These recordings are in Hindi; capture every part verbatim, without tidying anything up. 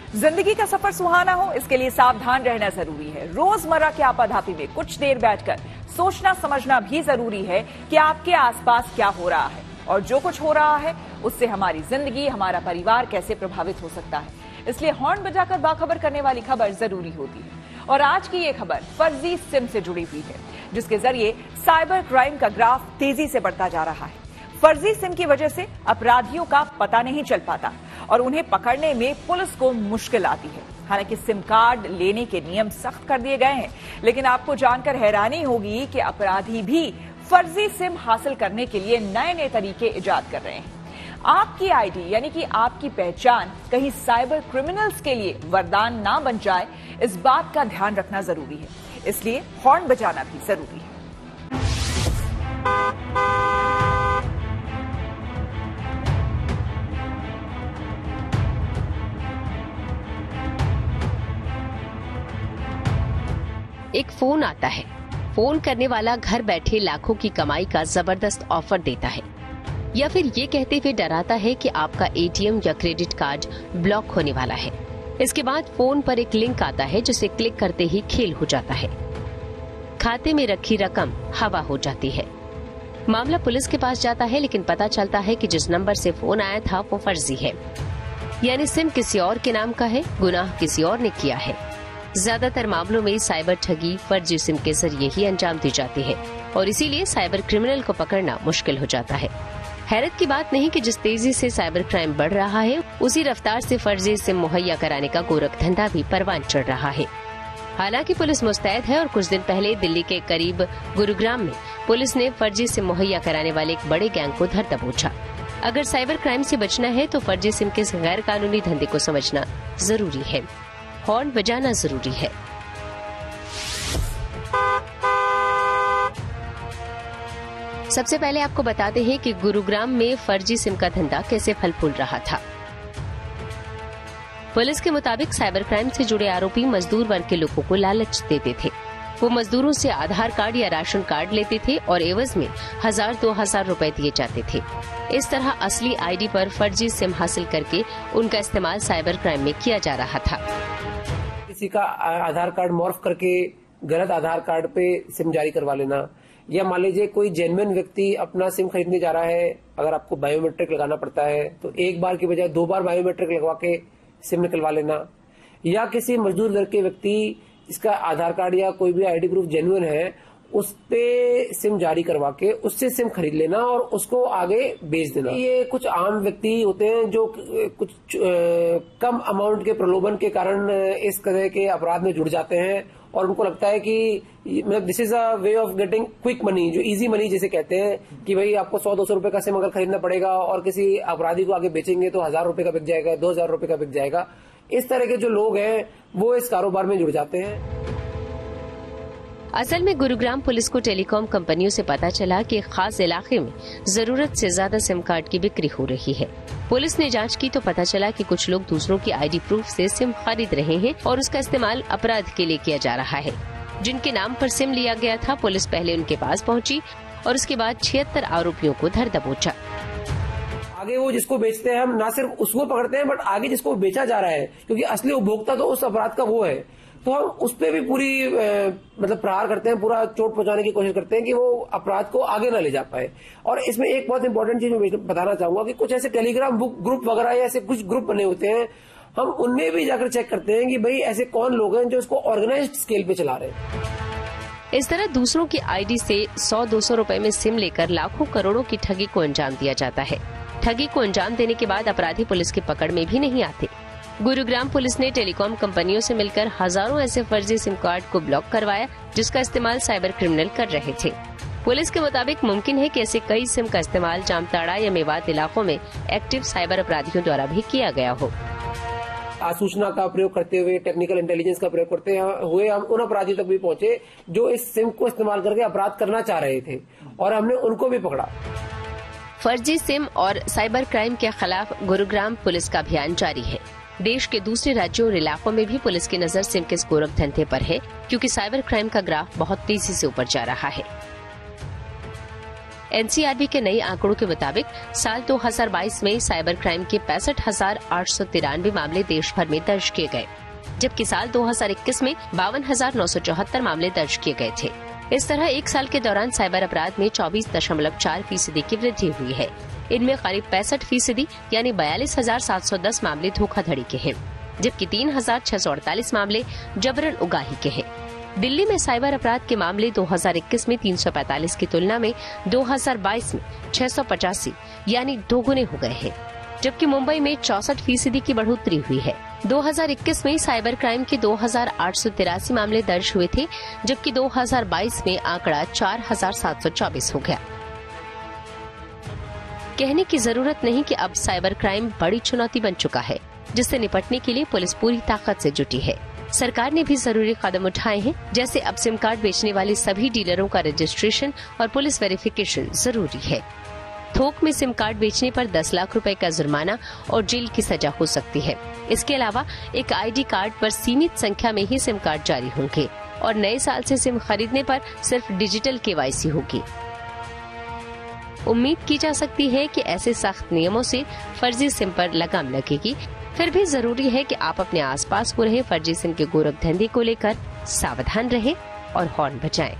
जिंदगी का सफर सुहाना हो, इसके लिए सावधान रहना जरूरी है। रोजमर्रा के आपाधापी में कुछ देर बैठकर सोचना समझना भी जरूरी है कि आपके आसपास क्या हो रहा है और जो कुछ हो रहा है उससे हमारी जिंदगी, हमारा परिवार कैसे प्रभावित हो सकता है। इसलिए हॉर्न बजाकर बाखबर करने वाली खबर जरूरी होती है। और आज की ये खबर फर्जी सिम से जुड़ी हुई है, जिसके जरिए साइबर क्राइम का ग्राफ तेजी से बढ़ता जा रहा है। फर्जी सिम की वजह से अपराधियों का पता नहीं चल पाता और उन्हें पकड़ने में पुलिस को मुश्किल आती है। हालांकि सिम कार्ड लेने के नियम सख्त कर दिए गए हैं, लेकिन आपको जानकर हैरानी होगी कि अपराधी भी फर्जी सिम हासिल करने के लिए नए नए तरीके इजाद कर रहे हैं। आपकी आईडी यानी कि आपकी पहचान कहीं साइबर क्रिमिनल्स के लिए वरदान ना बन जाए, इस बात का ध्यान रखना जरूरी है। इसलिए हॉर्न बजाना भी जरूरी है। एक फोन आता है। फोन करने वाला घर बैठे लाखों की कमाई का जबरदस्त ऑफर देता है, या फिर ये कहते हुए डराता है कि आपका एटीएम या क्रेडिट कार्ड ब्लॉक होने वाला है। इसके बाद फोन पर एक लिंक आता है जिसे क्लिक करते ही खेल हो जाता है। खाते में रखी रकम हवा हो जाती है। मामला पुलिस के पास जाता है, लेकिन पता चलता है कि जिस नंबर से फोन आया था वो फर्जी है, यानी सिम किसी और के नाम का है, गुनाह किसी और ने किया है। ज्यादातर मामलों में साइबर ठगी फर्जी सिम के जरिए ही अंजाम दी जाती है और इसीलिए साइबर क्रिमिनल को पकड़ना मुश्किल हो जाता है। हैरत की बात नहीं कि जिस तेजी से साइबर क्राइम बढ़ रहा है, उसी रफ्तार से फर्जी सिम मुहैया कराने का गोरख धंधा भी परवान चढ़ रहा है। हालांकि पुलिस मुस्तैद है और कुछ दिन पहले दिल्ली के करीब गुरुग्राम में पुलिस ने फर्जी सिम मुहैया कराने वाले एक बड़े गैंग को धर दबोचा। अगर साइबर क्राइम से बचना है तो फर्जी सिम के गैर कानूनी धंधे को समझना जरूरी है। हॉर्न बजाना जरूरी है। सबसे पहले आपको बताते हैं कि गुरुग्राम में फर्जी सिम का धंधा कैसे फल फूल रहा था। पुलिस के मुताबिक साइबर क्राइम से जुड़े आरोपी मजदूर वर्ग के लोगों को लालच देते थे। वो मजदूरों से आधार कार्ड या राशन कार्ड लेते थे और एवज में हजार दो हजार रूपए दिए जाते थे। इस तरह असली आईडी पर फर्जी सिम हासिल करके उनका इस्तेमाल साइबर क्राइम में किया जा रहा था। किसी का आधार कार्ड मॉर्फ करके गलत आधार कार्ड पे सिम जारी करवा लेना, या मान लीजिए कोई जेन्युइन व्यक्ति अपना सिम खरीदने जा रहा है, अगर आपको बायोमेट्रिक लगाना पड़ता है तो एक बार की बजाय दो बार बायोमेट्रिक लगवा के सिम निकलवा लेना, या किसी मजदूर वर्ग के व्यक्ति जिसका आधार कार्ड या कोई भी आईडी प्रूफ जेन्युइन है उस पे सिम जारी करवा के उससे सिम खरीद लेना और उसको आगे बेच देना। ये कुछ आम व्यक्ति होते हैं जो कुछ कम अमाउंट के प्रलोभन के कारण इस तरह के अपराध में जुड़ जाते हैं और उनको लगता है कि मतलब this is a way of getting quick money, जो इजी मनी जिसे कहते हैं कि भाई आपको सौ दो सौ रुपए का सिम अगर खरीदना पड़ेगा और किसी अपराधी को आगे बेचेंगे तो हजार रुपए का बिक जाएगा, दो हजार रुपए का बिक जाएगा। इस तरह के जो लोग हैं वो इस कारोबार में जुड़ जाते हैं। असल में गुरुग्राम पुलिस को टेलीकॉम कंपनियों से पता चला कि एक खास इलाके में जरूरत से ज्यादा सिम कार्ड की बिक्री हो रही है। पुलिस ने जांच की तो पता चला कि कुछ लोग दूसरों की आईडी प्रूफ से सिम खरीद रहे हैं और उसका इस्तेमाल अपराध के लिए किया जा रहा है। जिनके नाम पर सिम लिया गया था, पुलिस पहले उनके पास पहुंची और उसके बाद छिहत्तर आरोपियों को धर दबोचा। आगे वो जिसको बेचते हैं हम ना सिर्फ उसको पकड़ते हैं, बट आगे जिसको बेचा जा रहा है, क्योंकि असली उपभोक्ता तो उस अपराध का वो है, तो हम उस पर भी पूरी ए, मतलब प्रहार करते हैं, पूरा चोट पहुंचाने की कोशिश करते हैं कि वो अपराध को आगे ना ले जा पाए। और इसमें एक बहुत इंपॉर्टेंट चीज मैं बताना चाहूंगा कि कुछ ऐसे टेलीग्राम ग्रुप वगैरह या ऐसे कुछ ग्रुप बने होते हैं, हम उनमें भी जाकर चेक करते हैं कि भाई ऐसे कौन लोग हैं जो इसको ऑर्गेनाइज्ड स्केल पे चला रहे हैं। इस तरह दूसरों की आईडी से सौ दो सौ रूपये में सिम लेकर लाखों करोड़ों की ठगी को अंजाम दिया जाता है। ठगी को अंजाम देने के बाद अपराधी पुलिस की पकड़ में भी नहीं आते। गुरुग्राम पुलिस ने टेलीकॉम कंपनियों से मिलकर हजारों ऐसे फर्जी सिम कार्ड को ब्लॉक करवाया जिसका इस्तेमाल साइबर क्रिमिनल कर रहे थे। पुलिस के मुताबिक मुमकिन है कि ऐसे कई सिम का इस्तेमाल जामताड़ा या मेवात इलाकों में एक्टिव साइबर अपराधियों द्वारा भी किया गया हो। सूचना का प्रयोग करते हुए, टेक्निकल इंटेलिजेंस का प्रयोग करते हुए हम उन अपराधियों तक भी पहुंचे जो इस सिम को इस्तेमाल करके अपराध करना चाह रहे थे और हमने उनको भी पकड़ा। फर्जी सिम और साइबर क्राइम के खिलाफ गुरुग्राम पुलिस का अभियान जारी है। देश के दूसरे राज्यों और इलाकों में भी पुलिस की नजर सिम के इस गोरख धंधे पर है, क्योंकि साइबर क्राइम का ग्राफ बहुत तेजी से ऊपर जा रहा है। एनसीआरबी के नए आंकड़ों के मुताबिक साल दो हज़ार बाईस में साइबर क्राइम के पैंसठ हजार आठ सौ तिरानवे मामले देश भर में दर्ज किए गए, जबकि साल दो हज़ार इक्कीस में बावन हजार नौ सौ चौहत्तर मामले दर्ज किए गए थे। इस तरह एक साल के दौरान साइबर अपराध में चौबीस दशमलव चार फीसदी की वृद्धि हुई है। इनमें करीब पैंसठ फीसदी यानी बयालीस हजार सात सौ दस मामले धोखाधड़ी के हैं, जबकि तीन हजार छह सौ अड़तालीस मामले जबरन उगाही के हैं। दिल्ली में साइबर अपराध के मामले दो हज़ार इक्कीस में तीन सौ पैंतालीस की तुलना में दो हज़ार बाईस में छह सौ पचासी यानी दोगुने हो गए हैं, जबकि मुंबई में चौसठ फीसदी की बढ़ोतरी हुई है। दो हज़ार इक्कीस में साइबर क्राइम के दो हजार आठ सौ तिरासी मामले दर्ज हुए थे, जबकि दो हज़ार बाईस में आंकड़ा चार हजार सात सौ चौबीस हो गया। कहने की जरूरत नहीं कि अब साइबर क्राइम बड़ी चुनौती बन चुका है, जिससे निपटने के लिए पुलिस पूरी ताकत से जुटी है। सरकार ने भी जरूरी कदम उठाए हैं, जैसे अब सिम कार्ड बेचने वाले सभी डीलरों का रजिस्ट्रेशन और पुलिस वेरिफिकेशन जरूरी है। थोक में सिम कार्ड बेचने पर दस लाख रुपए का जुर्माना और जेल की सजा हो सकती है। इसके अलावा एक आईडी कार्ड पर सीमित संख्या में ही सिम कार्ड जारी होंगे और नए साल से सिम खरीदने पर सिर्फ डिजिटल केवाईसी होगी। उम्मीद की जा सकती है कि ऐसे सख्त नियमों से फर्जी सिम पर लगाम लगेगी। फिर भी जरूरी है कि आप अपने आसपास हो रहे फर्जी सिम के गोरख धंधे को लेकर सावधान रहें और हॉर्न बजाएं।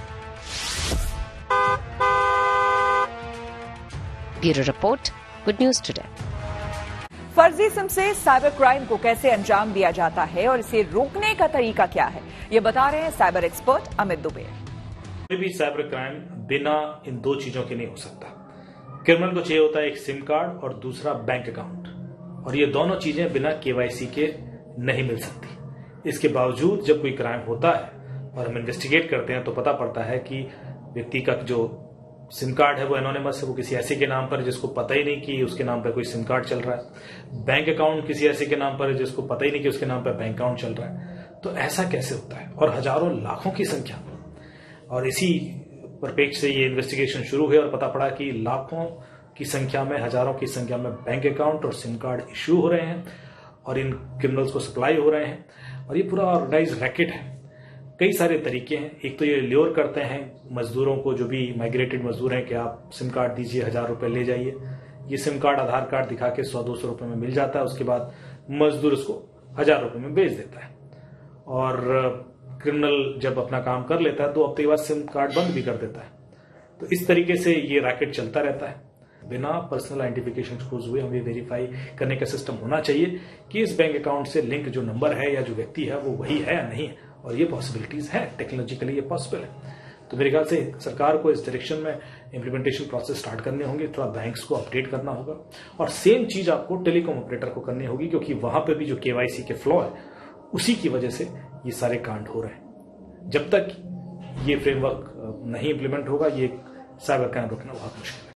Bureau report, good news today. फर्जी सिम से साइबर क्राइम को कैसे अंजाम दिया जाता है और इसे रोकने का तरीका क्या है, ये बता रहे हैं साइबर एक्सपर्ट अमित दुबे। कोई भी साइबर क्राइम बिना इन दो चीजों के नहीं हो सकता। क्रिमिनल को चाहिए होता है एक सिम कार्ड और दूसरा बैंक अकाउंट, और ये दोनों चीजें बिना केवाईसी के नहीं मिल सकती। इसके बावजूद जब कोई क्राइम होता है और हम इन्वेस्टिगेट करते हैं तो पता पड़ता है कि व्यक्ति का जो सिम कार्ड है वो एनोनिमस है, वो किसी ऐसे के नाम पर जिसको पता ही नहीं कि उसके नाम पर कोई सिम कार्ड चल रहा है। बैंक अकाउंट किसी ऐसे के नाम पर है जिसको पता ही नहीं कि उसके नाम पर बैंक अकाउंट चल रहा है। तो ऐसा कैसे होता है, और हजारों लाखों की संख्या। और इसी परिप्रेक्ष्य से ये इन्वेस्टिगेशन शुरू हुई और पता पड़ा कि लाखों की संख्या में, हजारों की संख्या में बैंक अकाउंट और सिम कार्ड इश्यू हो रहे हैं और इन क्रिमिनल्स को सप्लाई हो रहे हैं। और ये पूरा ऑर्गेनाइज रैकेट है। कई सारे तरीके हैं। एक तो ये ल्योर करते हैं मजदूरों को, जो भी माइग्रेटेड मजदूर हैं, कि आप सिम कार्ड दीजिए, हजार रुपए ले जाइए। ये सिम कार्ड, आधार कार्ड दिखा के सौ दो सौ रुपए में मिल जाता है। उसके बाद मजदूर उसको हजार रुपए में बेच देता है। और क्रिमिनल जब अपना काम कर लेता है दो हफ्ते के बाद सिम कार्ड बंद भी कर देता है। तो इस तरीके से ये रैकेट चलता रहता है। बिना पर्सनल आइडेंटिफिकेशन एक्सपोज हुए हमें वेरीफाई करने का सिस्टम होना चाहिए कि इस बैंक अकाउंट से लिंक जो नंबर है या जो व्यक्ति है वो वही है या नहीं है। और ये पॉसिबिलिटीज है, टेक्नोलॉजिकली ये पॉसिबल है। तो मेरे ख्याल से सरकार को इस डायरेक्शन में इम्प्लीमेंटेशन प्रोसेस स्टार्ट करने होंगे। थोड़ा बैंक्स को अपडेट करना होगा और सेम चीज आपको टेलीकॉम ऑपरेटर को करनी होगी, क्योंकि वहां पे भी जो केवाईसी के फ्लॉ है उसी की वजह से ये सारे कांड हो रहे हैं। जब तक ये फ्रेमवर्क नहीं इम्प्लीमेंट होगा, ये साइबर क्राइम रोकना बहुत मुश्किल है।